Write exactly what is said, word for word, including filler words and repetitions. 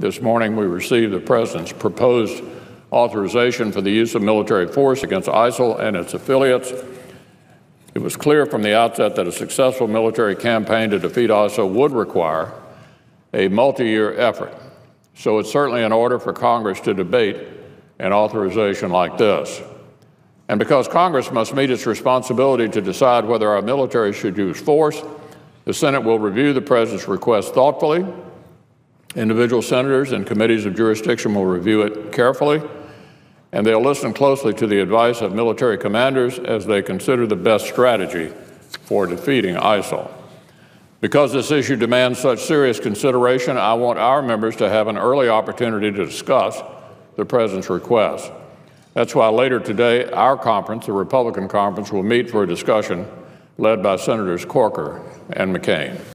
this morning we received the President's proposed authorization for the use of military force against ISIL and its affiliates. It was clear from the outset that a successful military campaign to defeat ISIL would require a multi-year effort. So it's certainly in order for Congress to debate an authorization like this. And because Congress must meet its responsibility to decide whether our military should use force, the Senate will review the President's request thoughtfully. Individual senators and committees of jurisdiction will review it carefully, and they'll listen closely to the advice of military commanders as they consider the best strategy for defeating ISIL. Because this issue demands such serious consideration, I want our members to have an early opportunity to discuss the President's request. That's why later today, our conference, the Republican conference, will meet for a discussion led by Senators Corker and McCain.